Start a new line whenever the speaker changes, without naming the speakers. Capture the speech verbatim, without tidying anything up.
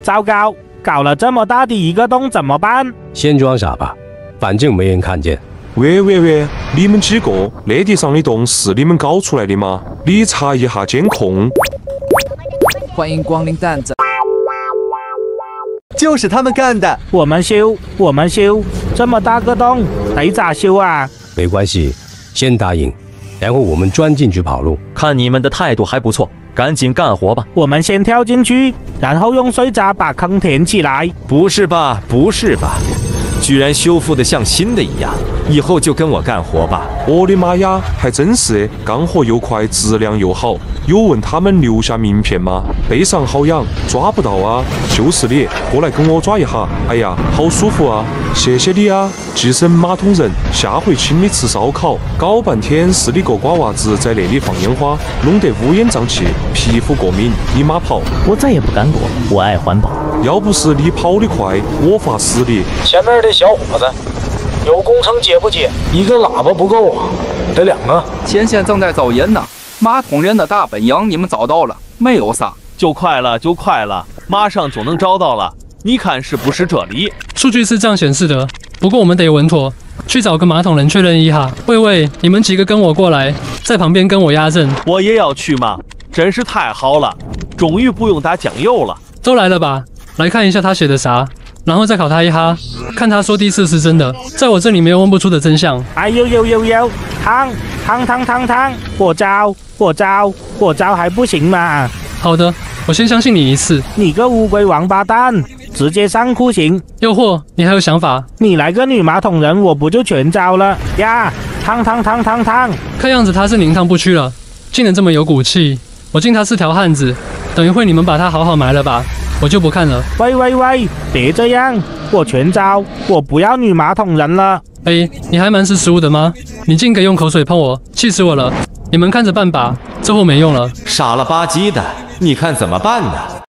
糟糕，搞了这么大的一个洞怎么办？
先装傻吧，反正没人看见。
喂喂喂，你们几个，那地上的洞是你们搞出来的吗？你查一下监控。
欢迎光临蛋仔。
就是他们干的。
我们修，我们修，这么大个洞，得咋修啊？
没关系，先答应，然后我们钻进去跑路。
看你们的态度还不错，赶紧干活吧。
我们先跳进去，然后用碎渣把坑填起来。
不是吧？不是吧？居然修复的像新的一样，以后就跟我干活吧。
我的妈呀，还真是干活又快，质量又好。有问他们留下名片吗？背上好痒，抓不到啊！就是你，过来跟我抓一下。哎呀，好舒服啊！谢谢你啊，寄生马桶人。下回请你吃烧烤。搞半天是你个瓜娃子在那里放烟花，弄得乌烟瘴气，皮肤过敏。你妈跑！
我再也不干活，我爱环保。
要不是你跑得快，我发死你！
前面的小伙子，有工程接不接？一个喇叭不够啊，得两个。
前线正在找人呢，马桶人的大本营你们找到了没有？啥？
就快了，就快了，马上就能找到了。你看是不是这里？
数据是这样显示的，不过我们得稳妥，去找个马桶人确认一下。喂喂，你们几个跟我过来，在旁边跟我压阵。
我也要去嘛，真是太好了，终于不用打酱油了。
都来了吧？来看一下他写的啥，然后再考他一哈，看他说第四是真的，在我这里没有问不出的真相。
哎呦呦呦呦，烫烫烫烫烫，火烧火烧火烧还不行吗？
好的，我先相信你一次。
你个乌龟王八蛋，直接上酷刑！
诱惑，你还有想法？
你来个女马桶人，我不就全招了呀？烫烫烫烫烫！
看样子他是宁烫不屈了，竟然这么有骨气。我敬他是条汉子，等一会你们把他好好埋了吧。我就不看了。
喂喂喂，别这样，我全招，我不要女马桶人了。
哎，你还蛮识时务的吗？你竟敢用口水碰我，气死我了！你们看着办吧，这货没用了。
傻了吧唧的，你看怎么办呢？